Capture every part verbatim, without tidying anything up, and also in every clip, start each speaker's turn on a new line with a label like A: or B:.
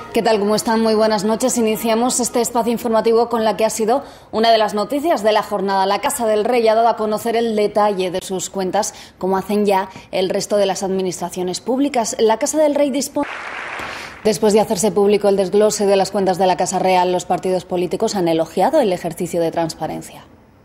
A: ¿Qué tal? ¿Cómo están? Muy buenas noches. Iniciamos este espacio informativo con la que ha sido una de las noticias de la jornada. La Casa del Rey ha dado a conocer el detalle de sus cuentas, como hacen ya el resto de las administraciones públicas. La Casa del Rey dispone... Después de hacerse público el desglose de las cuentas de la Casa Real, los partidos políticos han elogiado el ejercicio de transparencia.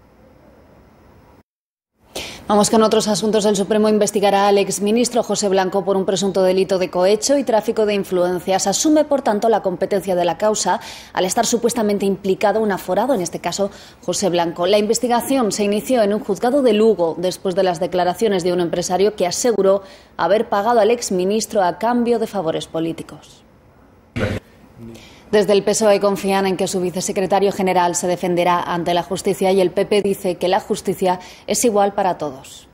A: Vamos con otros asuntos. El Supremo investigará al exministro José Blanco por un presunto delito de cohecho y tráfico de influencias. Asume, por tanto, la competencia de la causa al estar supuestamente implicado un aforado, en este caso José Blanco. La investigación se inició en un juzgado de Lugo después de las declaraciones de un empresario que aseguró haber pagado al exministro a cambio de favores políticos. Desde el P S O E confían en que su vicesecretario general se defenderá ante la justicia y el P P dice que la justicia es igual para todos.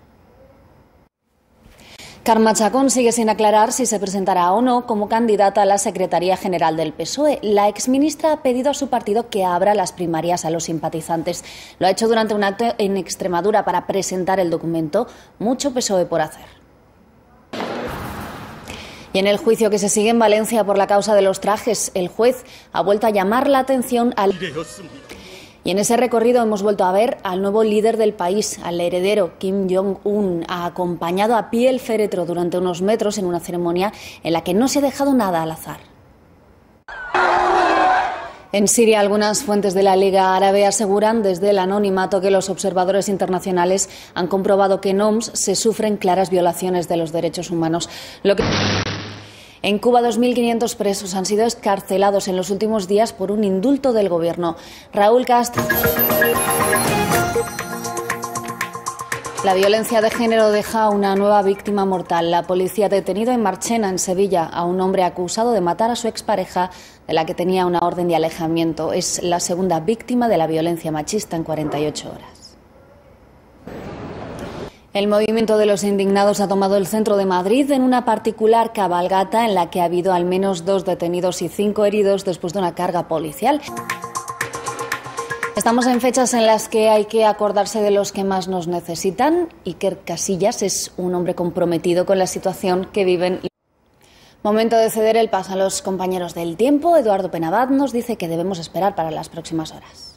A: Carme Chacón sigue sin aclarar si se presentará o no como candidata a la Secretaría General del P S O E. La exministra ha pedido a su partido que abra las primarias a los simpatizantes. Lo ha hecho durante un acto en Extremadura para presentar el documento. Mucho P S O E por hacer. Y en el juicio que se sigue en Valencia por la causa de los trajes, el juez ha vuelto a llamar la atención al... Y en ese recorrido hemos vuelto a ver al nuevo líder del país, al heredero Kim Jong-un, ha acompañado a pie el féretro durante unos metros en una ceremonia en la que no se ha dejado nada al azar. En Siria, algunas fuentes de la Liga Árabe aseguran desde el anonimato que los observadores internacionales han comprobado que en Homs se sufren claras violaciones de los derechos humanos. Lo que... En Cuba, dos mil quinientos presos han sido excarcelados en los últimos días por un indulto del gobierno. Raúl Castro. La violencia de género deja una nueva víctima mortal. La policía ha detenido en Marchena, en Sevilla, a un hombre acusado de matar a su expareja, de la que tenía una orden de alejamiento. Es la segunda víctima de la violencia machista en cuarenta y ocho horas. El movimiento de los indignados ha tomado el centro de Madrid en una particular cabalgata en la que ha habido al menos dos detenidos y cinco heridos después de una carga policial. Estamos en fechas en las que hay que acordarse de los que más nos necesitan. Iker Casillas es un hombre comprometido con la situación que viven. Momento de ceder el paso a los compañeros del tiempo. Eduardo Penabad nos dice que debemos esperar para las próximas horas.